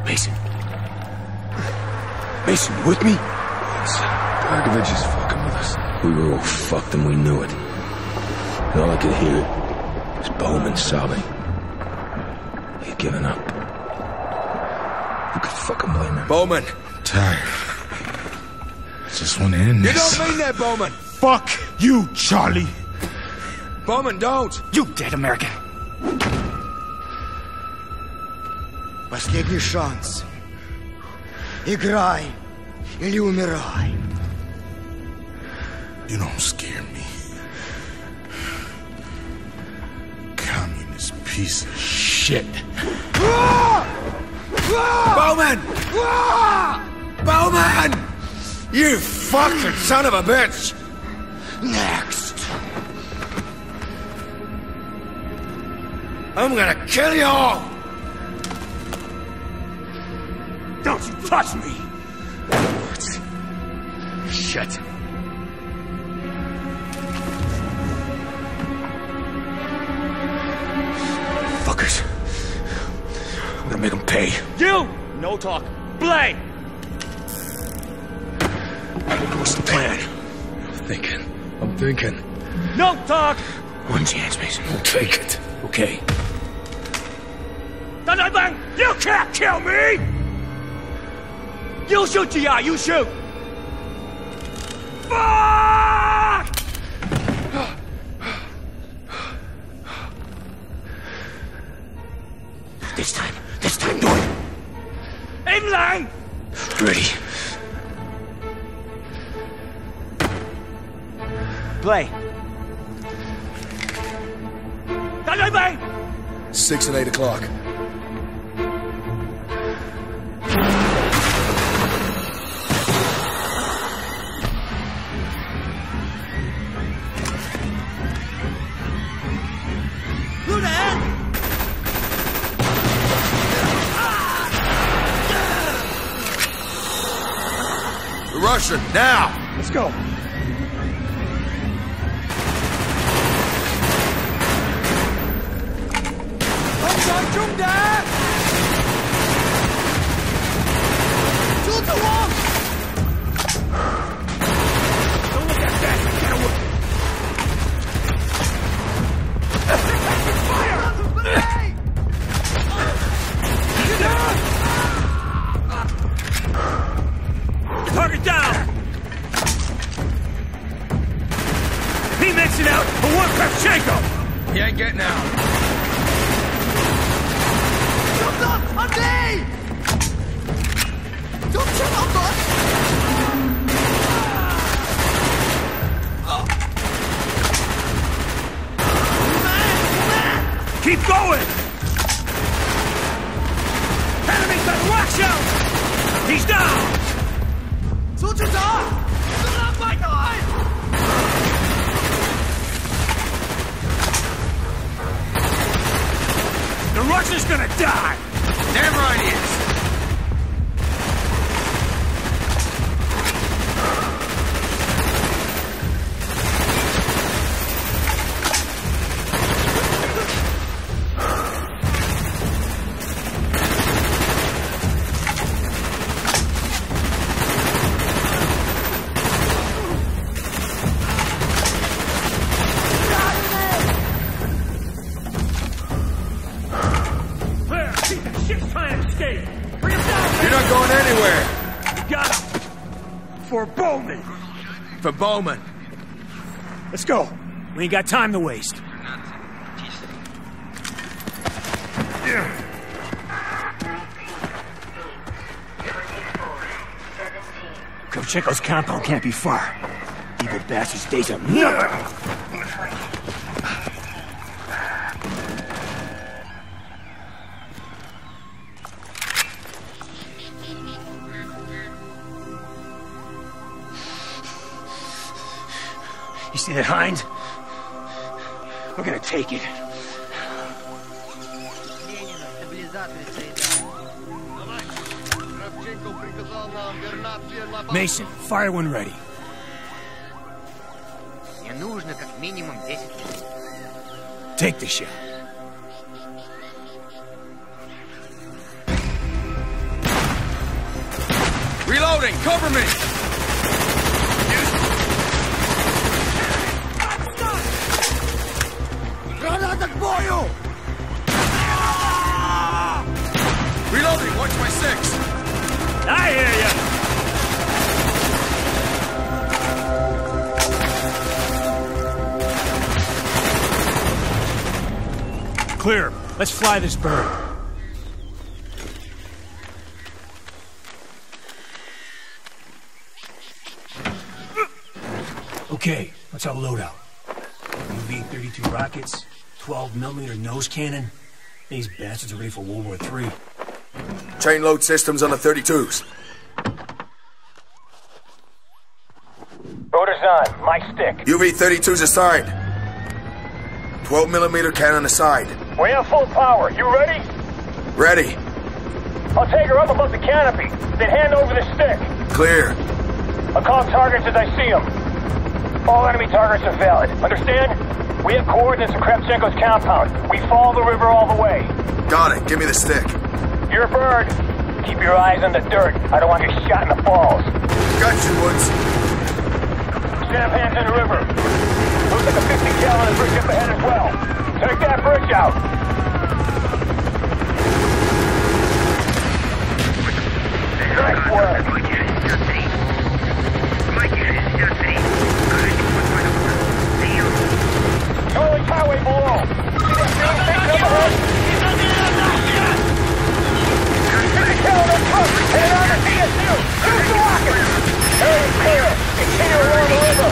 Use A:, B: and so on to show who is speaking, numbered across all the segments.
A: Mason. Mason, you with me?
B: Dragovich is fucking with us. We were all fucked and we knew it. And all I could hear was Bowman sobbing. He'd given up. Who could fucking blame him?
A: Bowman!
C: I'm tired. I just want to end this.
A: You don't mean that, Bowman!
C: Fuck you, Charlie!
A: Bowman, don't!
D: You dead American!
E: Последний шанс. Играй или умирай.
C: You don't scare me. Communist piece of shit.
A: Bowman! Bowman! You fucking son of a bitch!
E: Next.
A: I'm gonna kill you all!
D: Don't you touch me! Shit.
A: Fuckers. I'm gonna make them pay.
D: You! No talk. Blay!
A: What's the plan? I'm thinking.
D: No talk!
A: One chance, Mason. We'll take it. Okay.
D: Bang! You can't kill me! You shoot, G.I. You shoot! Fuck!
A: This time, do it.
D: In line!
A: Ready.
D: Play. Bang!
A: 6 and 8 o'clock. Russian, now!
D: Let's go. Don't look at that! Get away! Target down! He makes it out for one Kravchenko!
A: He ain't getting out.
E: Андрей! Don't kill him, bud!
D: Keep going! Enemy's got a rock show! He's down!
E: Soldier down! Fill up my guy!
D: The Russian's gonna die!
A: Damn right he is. For Bowman.
D: Let's go. We ain't got time to waste. Kravchenko's compound can't be far. Evil bastard's days are numbered. You see that hind? We're gonna take it. Mason, fire when ready.
F: Мне нужно как минимум 10 минут.
D: Take the shot.
A: Reloading! Cover me!
E: Granada к бою!
A: Reloading! Watch my 6!
D: I hear ya! Clear. Let's fly this bird. Okay, what's our loadout? UV-32 rockets, 12mm nose cannon. These bastards are ready for World War III.
B: Chain load systems on the 32s.
G: Orders on. My stick.
B: UV-32s assigned. 12mm cannon assigned.
G: We have full power. You ready?
B: Ready.
G: I'll take her up above the canopy, then hand over the stick.
B: Clear.
G: I'll call targets as I see them. All enemy targets are valid. Understand? We have coordinates of Kravchenko's compound. We follow the river all the way.
B: Got it. Give me the stick.
G: You're a bird. Keep your eyes on the dirt. I don't want you shot in the balls.
B: Got you, Woods.
G: Champagne's in the river. Looks like a 50-gallon bridge up ahead as well. Take that bridge out. Nice work. Norwich Highway below. See that green thing up ahead? 50-gallon truck. Head on to CSU. Shoot the rocket. Area clear. Continue along the river.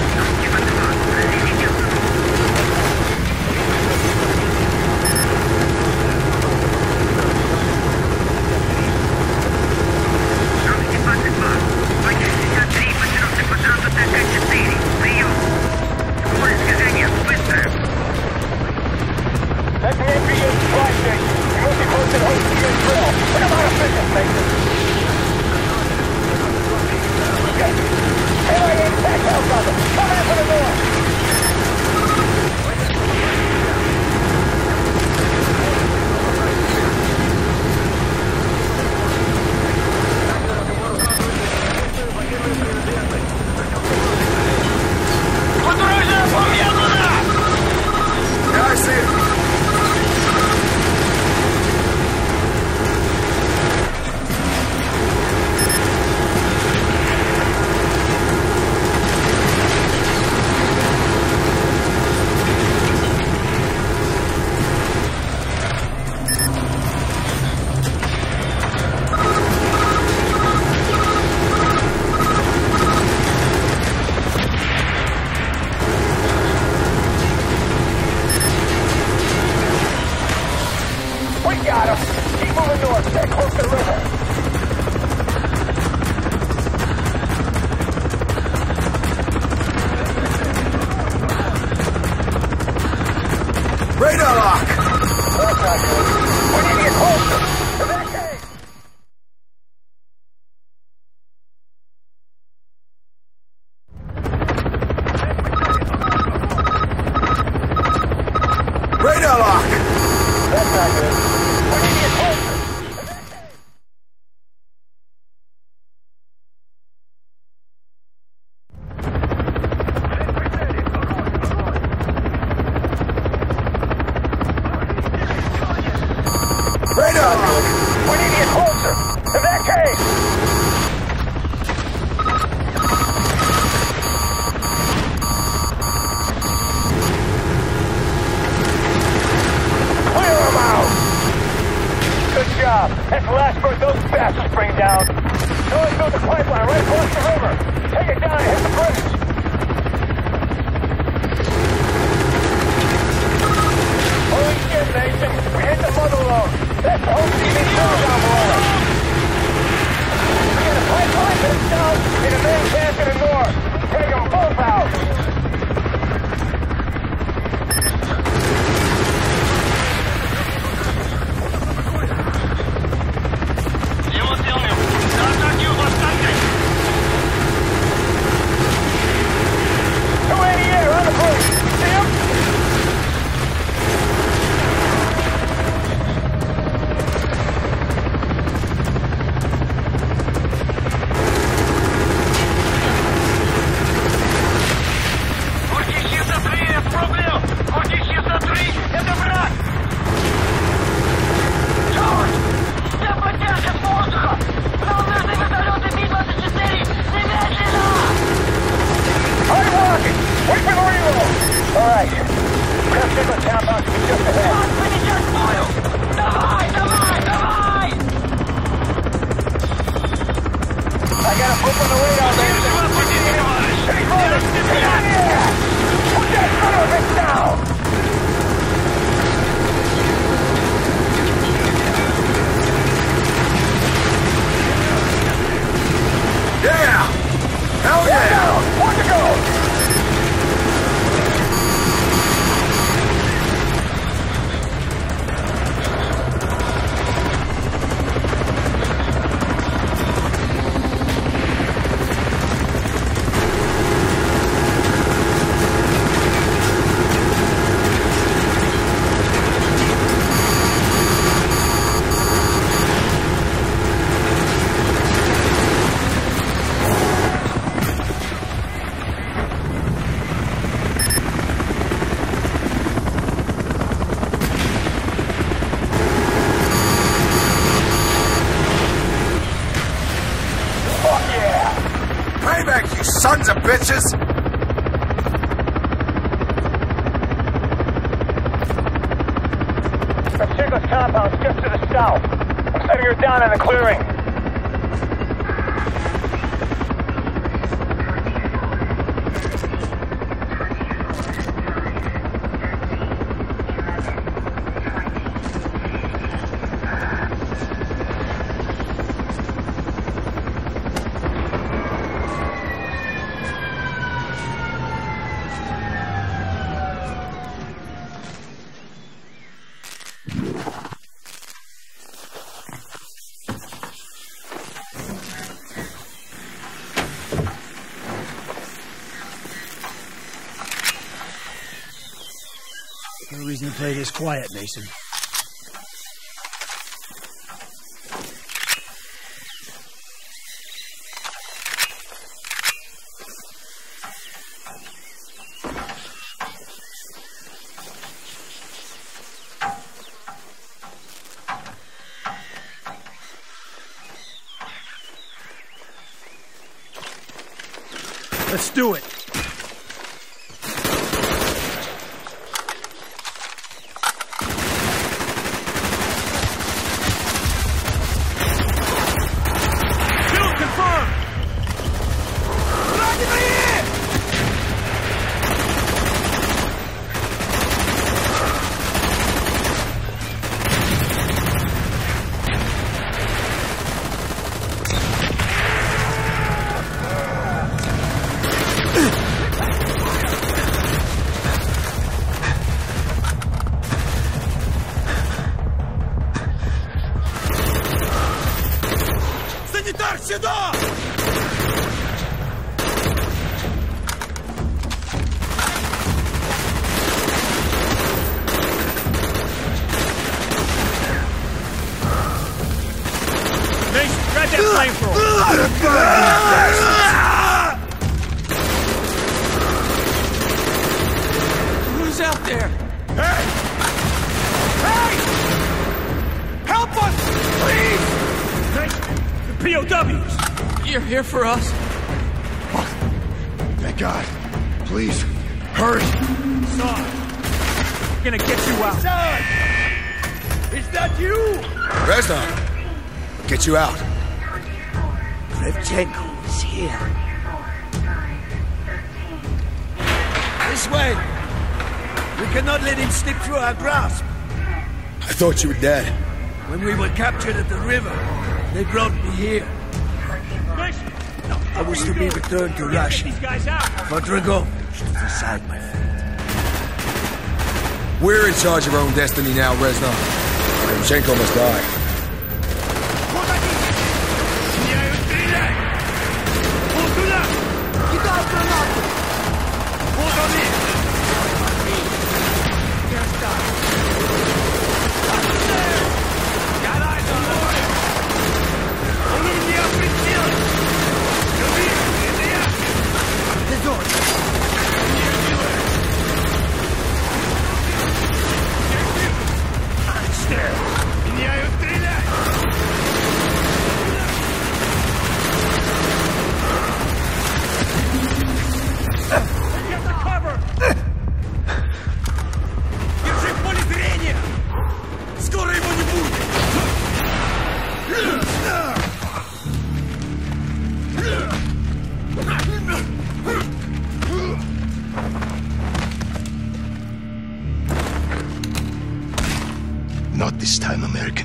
G: That's the NBA supply station. You must be close to the host of your drill. Put them out of business, Mason. Okay. LIA attack helicopter. Coming in from the north.
B: Yeah, I see it. Radar lock!
G: That's not good. We need to get closer. Evacuate!
B: Radar lock!
G: That's not good. We need to get closer.
B: Radar lock!
G: We need to get closer. Evacuate! Clear them out! Good job. That's the last bird those bastards bring down. So let's build the pipeline right across the river. Take it down and hit the bridge. Holy shit, Mason. We hit the mother load. That's the whole TV show down below. We got a pipeline to the south and a main camp to the north. Take them both out. Two in the air on the bridge. See him? on the radar, Mason. Take focus! Get out here! Put that son of a bitch down!
A: Yeah! Hell yeah!
G: Down! Watch it go!
A: Payback, you sons of bitches!
G: Pacheco's compound's just to the south. I'm setting her down in the clearing.
D: No reason to play this quiet, Mason. Let's do it.
E: Сюда!
D: Mason, grab that flamethrower!
E: Who's out there? Hey! Hey! Help us, please!
D: POWs!
E: You're here for us?
A: Thank God. Please, hurry.
D: Son, we're gonna get you out.
E: Son! Is that you?
A: Reznov, get you out.
E: Kravchenko is here. This way. We cannot let him slip through our grasp.
A: I thought you were dead.
E: When we were captured at the river, they brought me here. I was to be returned to Russia.
D: These guys out.
E: For Dragovich to decide my fate.
A: We're in charge of our own destiny now, Reznov. Kravchenko must die.
E: Меняю стрелять!
A: this time, American.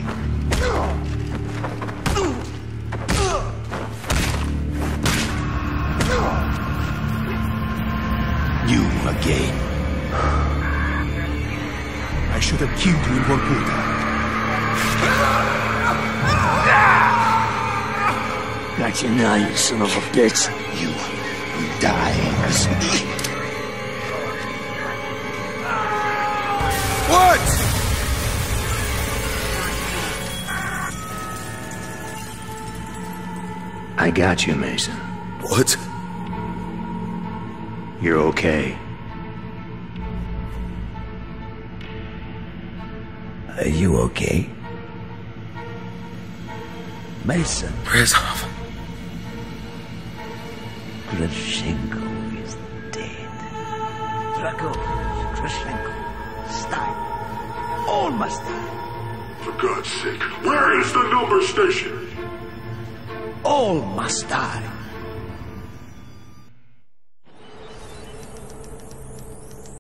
A: You again. I should have killed you in Vorkuta.
E: Got you now, you son of a bitch.
A: You will die.
E: What?
B: I got you, Mason.
A: What?
B: You're okay.
E: Are you okay? Mason.
A: Rezov.
E: Grushenko is dead. Drago, Grushenko, Stein. All must die.
H: For God's sake, where is the number station?
E: All must die.